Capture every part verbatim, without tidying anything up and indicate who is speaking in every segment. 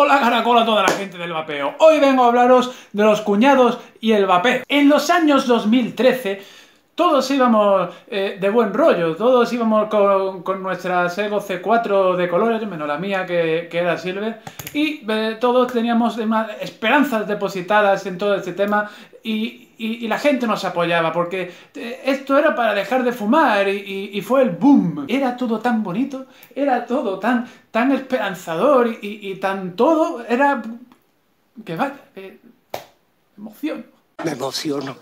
Speaker 1: Hola caracola a toda la gente del vapeo. Hoy vengo a hablaros de los cuñados y el vapeo. En los años dos mil trece todos íbamos eh, de buen rollo, todos íbamos con, con nuestras Ego C cuatro de colores, menos la mía que, que era Silver, y eh, todos teníamos esperanzas depositadas en todo este tema y, y, y la gente nos apoyaba porque eh, esto era para dejar de fumar y, y, y fue el boom. Era todo tan bonito, era todo tan, tan esperanzador y, y, y tan todo, era que vaya, eh, emoción.
Speaker 2: Me emociono.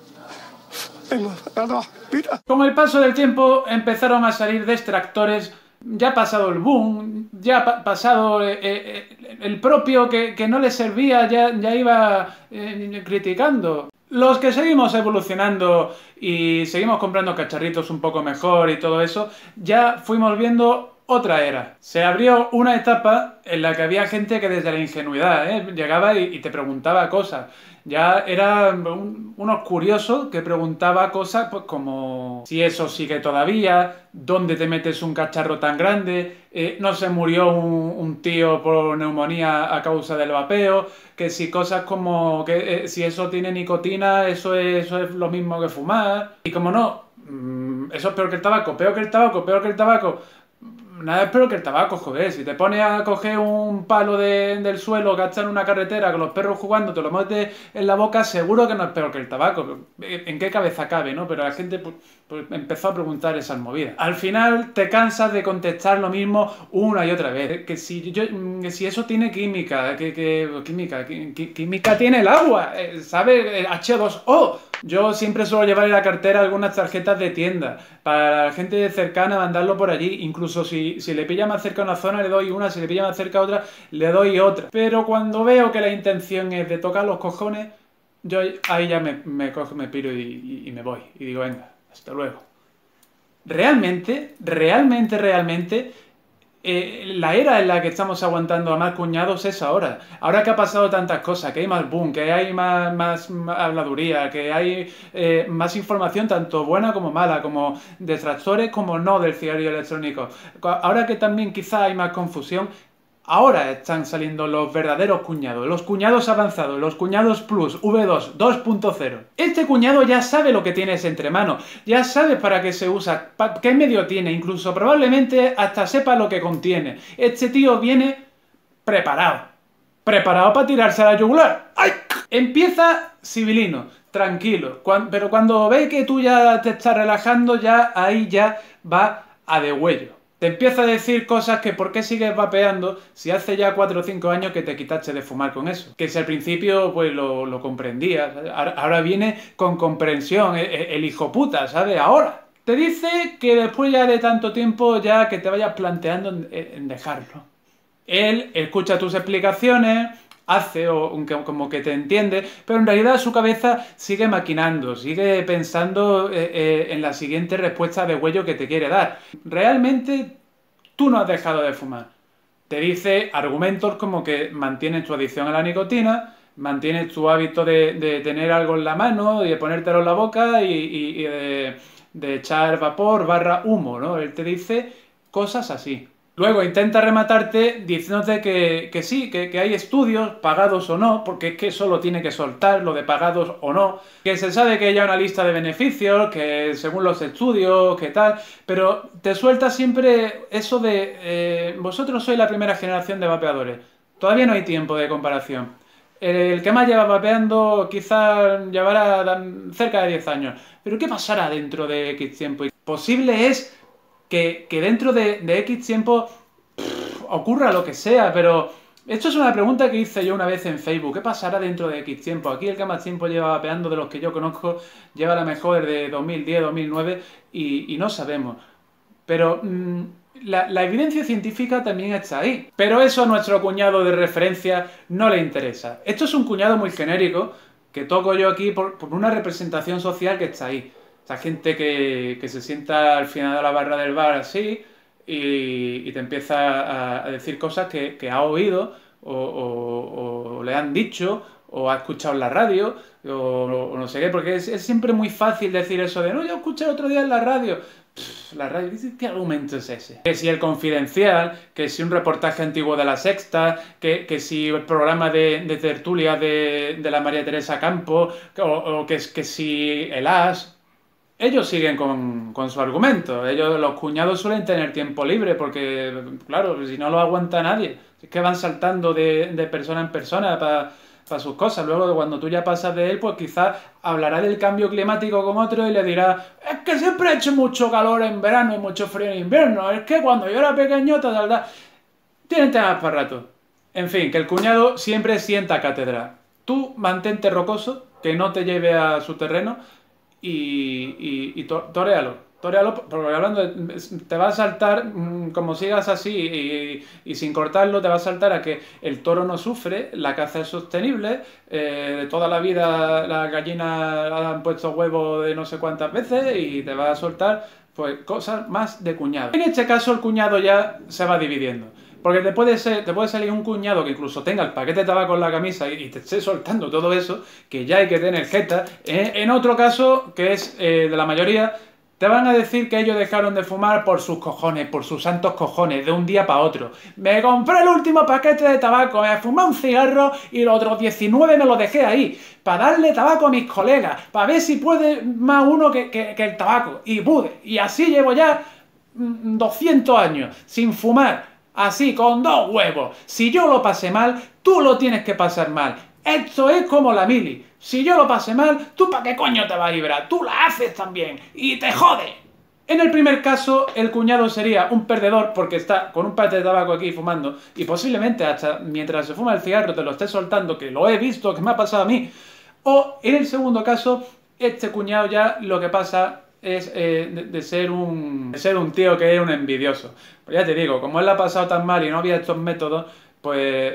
Speaker 1: Con el paso del tiempo empezaron a salir distractores, ya ha pasado el boom, ya ha pasado eh, eh, el propio que, que no le servía, ya, ya iba eh, criticando. Los que seguimos evolucionando y seguimos comprando cacharritos un poco mejor y todo eso, ya fuimos viendo otra era. Se abrió una etapa en la que había gente que desde la ingenuidad ¿eh? llegaba y, y te preguntaba cosas. Ya era un, unos curiosos que preguntaba cosas pues como si eso sigue todavía, dónde te metes un cacharro tan grande, eh, no se murió un, un tío por neumonía a causa del vapeo, que si cosas como que eh, si eso tiene nicotina, eso es, eso es lo mismo que fumar. Y como no, mmm, eso es peor que el tabaco, peor que el tabaco, peor que el tabaco. Nada es peor que el tabaco, joder. Si te pones a coger un palo de, del suelo, gastar en una carretera con los perros jugando, te lo metes en la boca, seguro que no es peor que el tabaco. ¿En qué cabeza cabe, no? Pero la gente pues, pues, empezó a preguntar esas movidas. Al final te cansas de contestar lo mismo una y otra vez. Que si, yo, que si eso tiene química, que, que química, que, que, química tiene el agua, ¿sabes? H dos O. Yo siempre suelo llevar en la cartera algunas tarjetas de tienda para la gente cercana mandarlo por allí. Incluso si, si le pilla más cerca una zona le doy una, si le pilla más cerca otra le doy otra. Pero cuando veo que la intención es de tocar los cojones, yo ahí ya me, me cojo, me piro y, y, y me voy. Y digo, venga, hasta luego. Realmente, realmente, realmente... Eh, la era en la que estamos aguantando a más cuñados es ahora. Ahora que ha pasado tantas cosas, que hay más boom, que hay más, más, más habladuría, que hay eh, más información tanto buena como mala, como detractores como no del cigarrillo electrónico. Ahora que también quizá hay más confusión, ahora están saliendo los verdaderos cuñados, los cuñados avanzados, los cuñados plus, V dos, dos punto cero. Este cuñado ya sabe lo que tienes entre manos, ya sabe para qué se usa, qué medio tiene, incluso probablemente hasta sepa lo que contiene. Este tío viene preparado, preparado para tirarse a la yugular. ¡Ay! Empieza civilino, tranquilo, pero cuando ve que tú ya te estás relajando, ya ahí ya va a degüello. Te empieza a decir cosas que por qué sigues vapeando si hace ya cuatro o cinco años que te quitaste de fumar con eso. Que si al principio pues lo, lo comprendías, ahora viene con comprensión, el, el hijo puta, ¿sabes? Ahora. Te dice que después ya de tanto tiempo ya que te vayas planteando en, en dejarlo. Él escucha tus explicaciones, hace o como que te entiende, pero en realidad su cabeza sigue maquinando, sigue pensando eh, eh, en la siguiente respuesta de huello que te quiere dar. Realmente tú no has dejado de fumar. Te dice argumentos como que mantienes tu adicción a la nicotina, mantienes tu hábito de, de tener algo en la mano y de ponértelo en la boca y, y, y de, de echar vapor barra humo, ¿no? Él te dice cosas así. Luego intenta rematarte diciéndote que, que sí, que, que hay estudios, pagados o no, porque es que eso lo tiene que soltar, lo de pagados o no, que se sabe que hay una lista de beneficios, que según los estudios, que tal, pero te suelta siempre eso de eh, vosotros sois la primera generación de vapeadores, todavía no hay tiempo de comparación. El que más lleva vapeando quizás llevará cerca de diez años, pero ¿qué pasará dentro de X tiempo? Posible es que, que dentro de, de X tiempo pff, ocurra lo que sea, pero esto es una pregunta que hice yo una vez en Facebook. ¿Qué pasará dentro de X tiempo? Aquí el que más tiempo lleva vapeando de los que yo conozco lleva la mejor de dos mil diez, dos mil nueve y, y no sabemos. Pero mmm, la, la evidencia científica también está ahí. Pero eso a nuestro cuñado de referencia no le interesa. Esto es un cuñado muy genérico que toco yo aquí por, por una representación social que está ahí. Esa gente que, que se sienta al final de la barra del bar así y, y te empieza a, a decir cosas que, que ha oído o, o, o le han dicho o ha escuchado en la radio, o, o no sé qué, porque es, es siempre muy fácil decir eso de, no, yo escuché el otro día en la radio. Pff, la radio, ¿qué argumento es ese? Que si El Confidencial, que si un reportaje antiguo de La Sexta, que, que si el programa de, de tertulia de, de la María Teresa Campo, o, o que, que si el As... Ellos siguen con, con su argumento. Ellos, los cuñados suelen tener tiempo libre porque, claro, si no lo aguanta nadie. Es que van saltando de, de persona en persona para pa sus cosas. Luego, cuando tú ya pasas de él, pues quizás hablará del cambio climático con otro y le dirá, es que siempre ha hecho mucho calor en verano y mucho frío en invierno. Es que cuando yo era pequeño, tal, tal, tal. Tienen temas para rato. En fin, que el cuñado siempre sienta cátedra. Tú mantente rocoso, que no te lleve a su terreno, y, y, y to, toréalo, toréalo, porque hablando de, te va a saltar, mmm, como sigas así y, y sin cortarlo, te va a saltar a que el toro no sufre, la caza es sostenible, eh, toda la vida las gallinas han puesto huevos de no sé cuántas veces y te va a soltar pues cosas más de cuñado. En este caso el cuñado ya se va dividiendo. Porque te puede, ser, te puede salir un cuñado que incluso tenga el paquete de tabaco en la camisa y, y te esté soltando todo eso, que ya hay que tener jeta. En, en otro caso, que es eh, de la mayoría, te van a decir que ellos dejaron de fumar por sus cojones, por sus santos cojones, de un día para otro. Me compré el último paquete de tabaco, me fumé un cigarro y los otros diecinueve me los dejé ahí, para darle tabaco a mis colegas, para ver si puede más uno que, que, que el tabaco. Y pude. Y así llevo ya mmm, doscientos años sin fumar. Así, con dos huevos. Si yo lo pasé mal, tú lo tienes que pasar mal. Esto es como la mili. Si yo lo pasé mal, ¿tú para qué coño te vas a librar? Tú la haces también. Y te jode. En el primer caso, el cuñado sería un perdedor porque está con un paquete de tabaco aquí fumando y posiblemente hasta mientras se fuma el cigarro te lo esté soltando, que lo he visto, que me ha pasado a mí. O en el segundo caso, este cuñado ya lo que pasa es eh, de, de, ser un, de ser un tío que es un envidioso. Pues ya te digo, como él la ha pasado tan mal y no había estos métodos, pues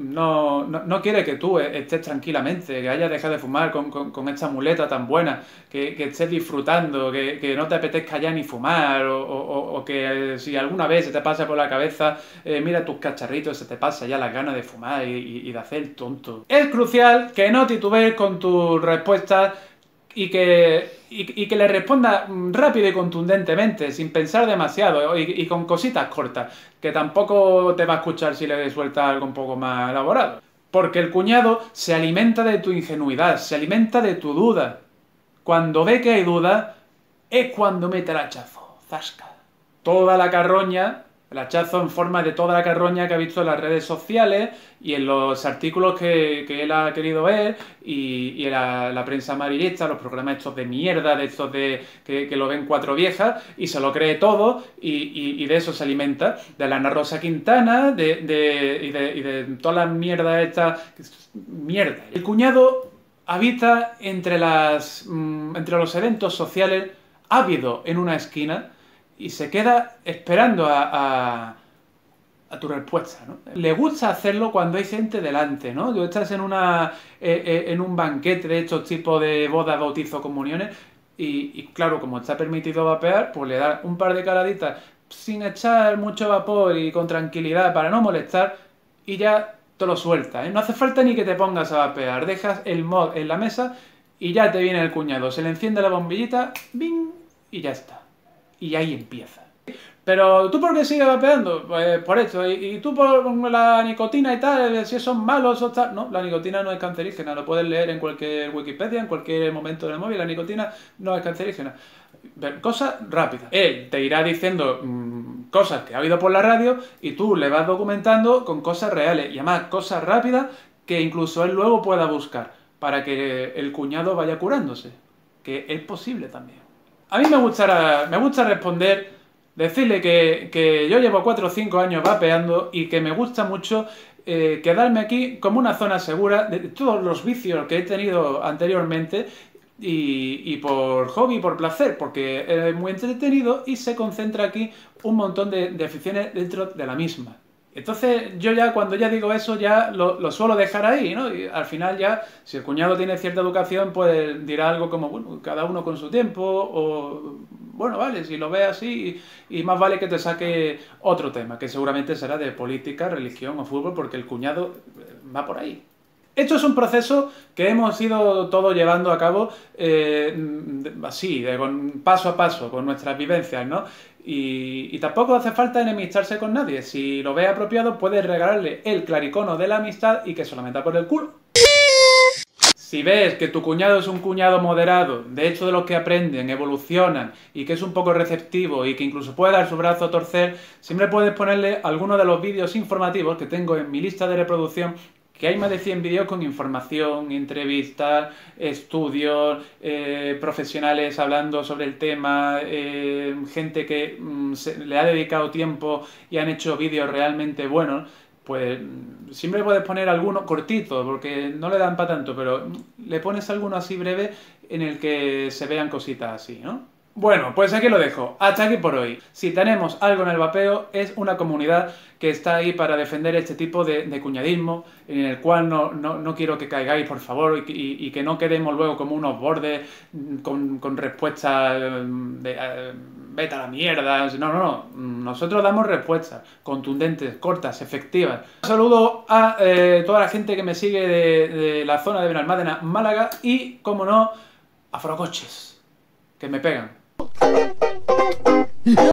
Speaker 1: no, no, no quiere que tú estés tranquilamente, que hayas dejado de fumar con, con, con esta muleta tan buena, que, que estés disfrutando, que, que no te apetezca ya ni fumar, o, o, o que si alguna vez se te pasa por la cabeza, eh, mira tus cacharritos, se te pasa ya las ganas de fumar y, y, y de hacer el tonto. Es crucial que no titubees con tus respuestas, y que, y, y que le responda rápido y contundentemente, sin pensar demasiado y, y con cositas cortas, que tampoco te va a escuchar si le suelta algo un poco más elaborado. Porque el cuñado se alimenta de tu ingenuidad, se alimenta de tu duda. Cuando ve que hay duda, es cuando mete el hachazo, zasca. Toda la carroña, el hachazo en forma de toda la carroña que ha visto en las redes sociales y en los artículos que, que él ha querido ver y, y en la, la prensa amarillista, los programas estos de mierda, de estos de que, que lo ven cuatro viejas y se lo cree todo y, y, y de eso se alimenta. De la Ana Rosa Quintana de, de, y, de, y de toda la mierda esta... Mierda. El cuñado habita entre, las, mmm, entre los eventos sociales, ávido en una esquina, y se queda esperando a, a, a tu respuesta, ¿no? Le gusta hacerlo cuando hay gente delante, ¿no? Tú estás en, una, eh, eh, en un banquete de estos tipos de bodas, bautizos, comuniones, y, y claro, como está permitido vapear, pues le da un par de caladitas sin echar mucho vapor y con tranquilidad para no molestar, y ya te lo suelta, ¿eh? No hace falta ni que te pongas a vapear, dejas el mod en la mesa y ya te viene el cuñado, se le enciende la bombillita, ¡bing! Y ya está. Y ahí empieza. Pero ¿tú por qué sigues vapeando? Pues por esto. ¿Y, y tú por la nicotina y tal? Si son malos o tal. No, la nicotina no es cancerígena. Lo puedes leer en cualquier Wikipedia, en cualquier momento del móvil. La nicotina no es cancerígena. Cosas rápidas. Él te irá diciendo mmm, cosas que ha oído por la radio y tú le vas documentando con cosas reales. Y además cosas rápidas que incluso él luego pueda buscar para que el cuñado vaya curándose. Que es posible también. A mí me gusta, me gusta responder, decirle que, que yo llevo cuatro o cinco años vapeando y que me gusta mucho eh, quedarme aquí como una zona segura de todos los vicios que he tenido anteriormente y, y por hobby, por placer, porque es muy entretenido y se concentra aquí un montón de, de aficiones dentro de la misma. Entonces yo ya cuando ya digo eso ya lo, lo suelo dejar ahí, ¿no? Y al final ya, si el cuñado tiene cierta educación, pues dirá algo como, bueno, cada uno con su tiempo, o bueno, vale, si lo ve así, y más vale que te saque otro tema, que seguramente será de política, religión o fútbol, porque el cuñado va por ahí. Esto es un proceso que hemos ido todos llevando a cabo eh, así, de, con, paso a paso, con nuestras vivencias, ¿no? Y, y tampoco hace falta enemistarse con nadie. Si lo ves apropiado, puedes regalarle el claricono de la amistad y que se lo meta por el culo. Si ves que tu cuñado es un cuñado moderado, de hecho de los que aprenden, evolucionan y que es un poco receptivo y que incluso puede dar su brazo a torcer, siempre puedes ponerle alguno de los vídeos informativos que tengo en mi lista de reproducción, que hay más de cien vídeos con información, entrevistas, estudios, eh, profesionales hablando sobre el tema, eh, gente que mm, se, le ha dedicado tiempo y han hecho vídeos realmente buenos. Pues siempre puedes poner alguno cortito, porque no le dan para tanto, pero le pones alguno así breve en el que se vean cositas así, ¿no? Bueno, pues aquí lo dejo. Hasta aquí por hoy. Si tenemos algo en el vapeo, es una comunidad que está ahí para defender este tipo de, de cuñadismo, en el cual no, no, no quiero que caigáis, por favor, y, y, y que no quedemos luego como unos bordes con, con respuestas de... de vete a la mierda. No, no, no. Nosotros damos respuestas contundentes, cortas, efectivas. Un saludo a eh, toda la gente que me sigue de, de la zona de Benalmádena, Málaga y, como no, a Forocoches, que me pegan.